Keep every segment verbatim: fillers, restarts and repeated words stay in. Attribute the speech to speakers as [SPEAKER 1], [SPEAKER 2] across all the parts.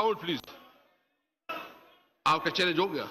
[SPEAKER 1] Out please. आपका challenge हो गया।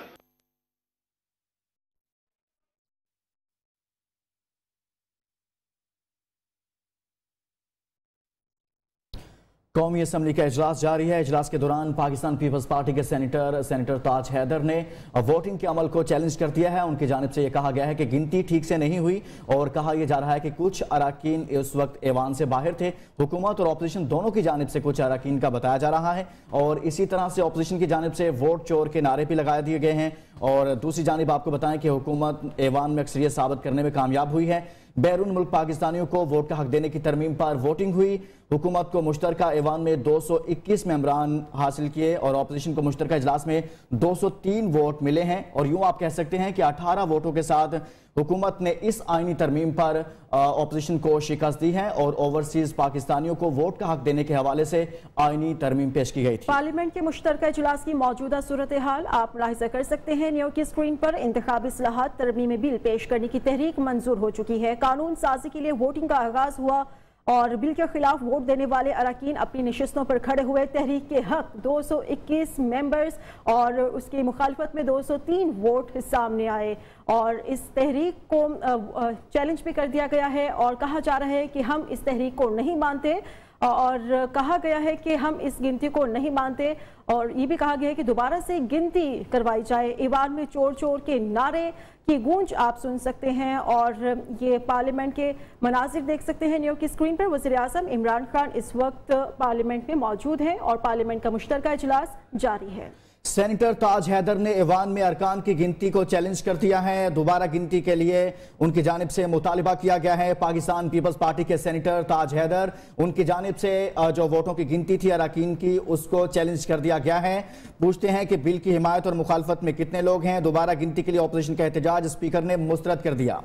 [SPEAKER 2] कौमी असम्बली का इजलास जारी है। इजलास के दौरान पाकिस्तान पीपल्स पार्टी के सेनेटर सेनेटर ताज हैदर ने वोटिंग के अमल को चैलेंज कर दिया है। उनकी जानिब से यह कहा गया है कि गिनती ठीक से नहीं हुई और कहा यह जा रहा है कि कुछ अराकीन इस वक्त ऐवान से बाहर थे। हुकूमत और अपोजिशन दोनों की जानिब से कुछ अराकीन का बताया जा रहा है और इसी तरह से अपोजिशन की जानिब से वोट चोर के नारे भी लगा दिए गए हैं। और दूसरी जानिब आपको बताएं कि हुकूमत ऐवान में अक्सरियत साबित करने में कामयाब हुई है। बैरून मुल्क पाकिस्तानियों को वोट का हक देने की तरमीम पर वोटिंग हुई। हुकूमत को मुश्तरका ऐवान में दो सौ इक्कीस मेंबरान हासिल किए और अपोजिशन को मुश्तरका इजलास में दो सौ तीन वोट मिले हैं। और यूं आप कह सकते हैं कि अठारह वोटों के साथ हुकूमत ने इस आईनी तरमीम पर अपोजिशन को शिकस्त दी है और ओवरसीज पाकिस्तानियों को वोट का हक देने के हवाले से आईनी तरमीम पेश की गई थी।
[SPEAKER 3] पार्लियामेंट के मुश्तरका इजलास की मौजूदा सूरत हाल आप मुलाहिजा कर सकते हैं। न्यू की स्क्रीन पर इंतखाबी इस्लाहात तरमीमी बिल पेश करने की तहरीक मंजूर हो चुकी है। कानून साजी के लिए वोटिंग का आगाज हुआ और बिल के खिलाफ वोट देने वाले अरकान अपनी नशिस्तों पर खड़े हुए। तहरीक के हक दो सौ इक्कीस मेंबर्स और उसकी मुखालफत में दो सौ तीन वोट सामने आए और इस तहरीक को चैलेंज भी कर दिया गया है और कहा जा रहा है कि हम इस तहरीक को नहीं मानते और कहा गया है कि हम इस गिनती को नहीं मानते और ये भी कहा गया है कि दोबारा से गिनती करवाई जाए। ईवान में चोर चोर के नारे की गूंज आप सुन सकते हैं और ये पार्लियामेंट के मनाजिर देख सकते हैं। न्यू की स्क्रीन पर वज़ीर आज़म इमरान खान इस वक्त पार्लियामेंट में मौजूद हैं और पार्लियामेंट का मुश्तरका इजलास जारी है।
[SPEAKER 2] सेनेटर ताज हैदर ने ऐवान में अरकान की गिनती को चैलेंज कर दिया है। दोबारा गिनती के लिए उनकी जानिब से मुतालिबा किया गया है। पाकिस्तान पीपल्स पार्टी के सेनेटर ताज हैदर, उनकी जानिब से जो वोटों की गिनती थी अरकान की, उसको चैलेंज कर दिया गया है। पूछते हैं कि बिल की हिमायत और मुखालफत में कितने लोग हैं। दोबारा गिनती के लिए अपोजिशन का एहतजाज स्पीकर ने मुस्तरद कर दिया।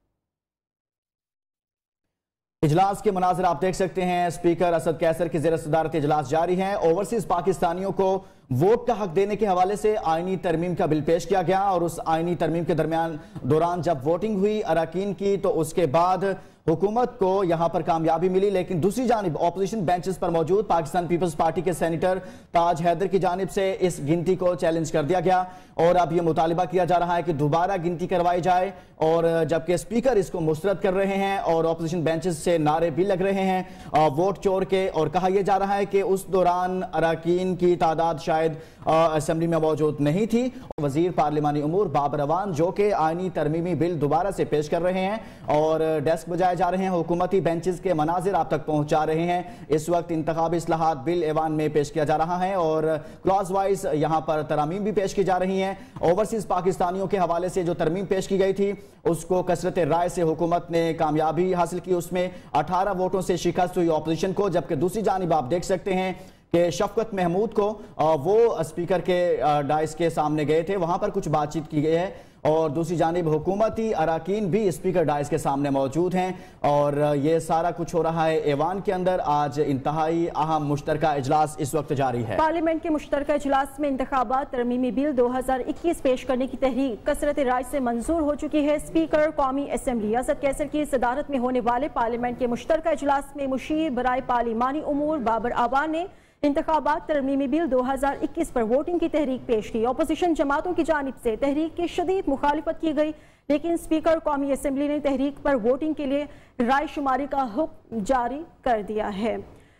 [SPEAKER 2] इजलास के मनाजिर आप देख सकते हैं। स्पीकर असद कैसर की ज़ेर सदारत इजलास जारी है। ओवरसीज पाकिस्तानियों को वोट का हक देने के हवाले से आईनी तरमीम का बिल पेश किया गया और उस आईनी तरमीम के दरमियान दौरान जब वोटिंग हुई अरकान की तो उसके बाद हुकूमत को यहां पर कामयाबी मिली। लेकिन दूसरी जानिब अपोजिशन बेंचेस पर मौजूद पाकिस्तान पीपल्स पार्टी के सेनेटर ताज हैदर की जानिब से इस गिनती को चैलेंज कर दिया गया और अब यह मुतालिबा किया जा रहा है कि दोबारा गिनती करवाई जाए। और जबकि स्पीकर इसको मुस्तरद कर रहे हैं और अपोजिशन बेंचेस से नारे भी लग रहे हैं वोट चोर के और कहा यह जा रहा है कि उस दौरान अरकान की तादाद शायद असेंबली में मौजूद नहीं थी। वजीर पार्लिमानी उमूर बाबर अवान जो कि आईनी तरमीमी बिल दोबारा से पेश कर रहे हैं और डेस्क बजाए जा रहे हैं, हुकूमती बेंचेस के मनाजिर आप तक पहुंचा रहे हैं। इस वक्त इंतखाबी इस्लाहात बिल ऐवान में पेश किया जा रहा है और क्लॉज वाइज यहां पर तरमीम भी पेश की जा रही हैं। ओवरसीज पाकिस्तानियों के हवाले से जो तरमीम पेश की गई थी उसको कसरत राय से हुकूमत ने कामयाबी हासिल की। उसमें अठारह वोटों से शिकस्त हुई अपोजिशन को। जबकि दूसरी जानिब आप देख सकते हैं कि शफकत महमूद को वो स्पीकर के डाइस के सामने गए थे, वहां पर कुछ बातचीत की गई है और दूसरी जानिब हुकूमती अरकान भी स्पीकर डाइस के सामने मौजूद हैं और ये सारा कुछ हो रहा है ऐवान के अंदर। आज इंतहाई अहम मुश्तरका इजलास इस वक्त जारी है।
[SPEAKER 3] पार्लियामेंट के मुश्तरका इजलास में इंतखाबात तरमीमी बिल दो हजार इक्कीस पेश करने की तहरीक कसरत राय से मंजूर हो चुकी है। स्पीकर कौमी असम्बली असद कैसर की सदारत में होने वाले पार्लियामेंट के मुश्तरका इजलास में मुशीर बराए पार्लिमानी उमूर बाबर अवान ने इंतखाबात तरमीमी बिल दो हजार इक्कीस पर वोटिंग की तहरीक पेश की। अपोजिशन जमातों की जानिब से तहरीक की शदीद मुखालिफत की गई लेकिन स्पीकर कौमी असम्बली ने तहरीक पर वोटिंग के लिए राय शुमारी का हुक्म जारी कर दिया है।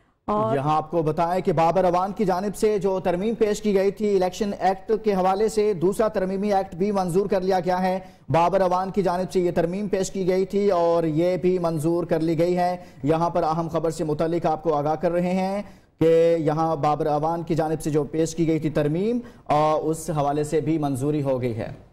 [SPEAKER 3] और
[SPEAKER 2] यहाँ आपको बताएं कि बाबर अवान की जानिब से जो तरमीम पेश की गई थी इलेक्शन एक्ट के हवाले से, दूसरा तरमीमी एक्ट भी मंजूर कर लिया गया है। बाबर अवान की जानिब से ये तरमीम पेश की गई थी और ये भी मंजूर कर ली गई है। यहाँ पर अहम खबर से मुतालिक आपको आगाह कर रहे हैं कि यहाँ बाबर अवान की जानिब से जो पेश की गई थी तरमीम उस हवाले से भी मंजूरी हो गई है।